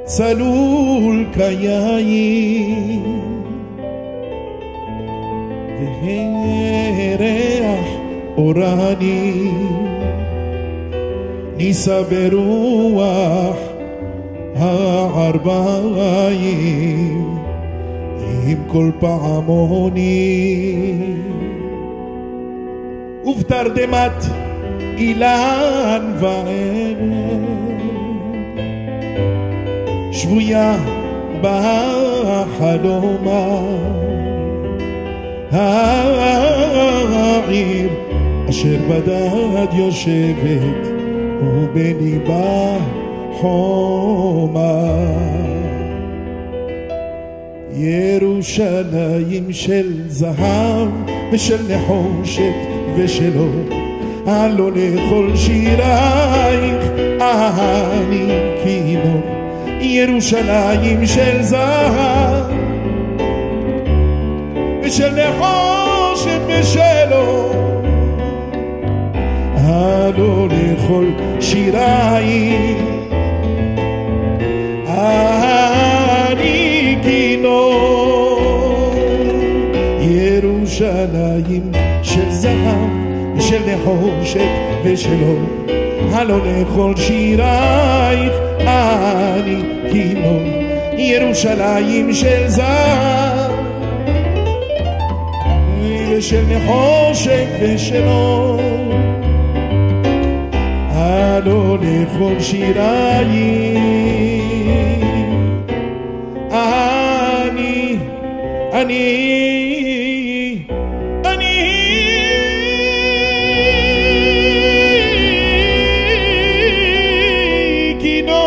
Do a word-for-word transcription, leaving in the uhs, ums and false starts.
צלול כיין והריח אורני ניסה ברוח הערביים עם כל פעמוני ובתרדמת אילן וערב שבויה בחלומה העיר אשר בדד יושבת ובליבה חומה ירושלים של זהב ושל נחושת ושל אור הלא לכל שירייך אני כינור ירושלים של זהב ושל נחושת ושל אור הלא לכל שירייך אני כינור ירושלים של זהב ושל נחושת ושל אור הלא לכל שירייך אני כינור ירושלים של זהב ושל נחושת ושל אור הלא לכל שירייך אני אני Kino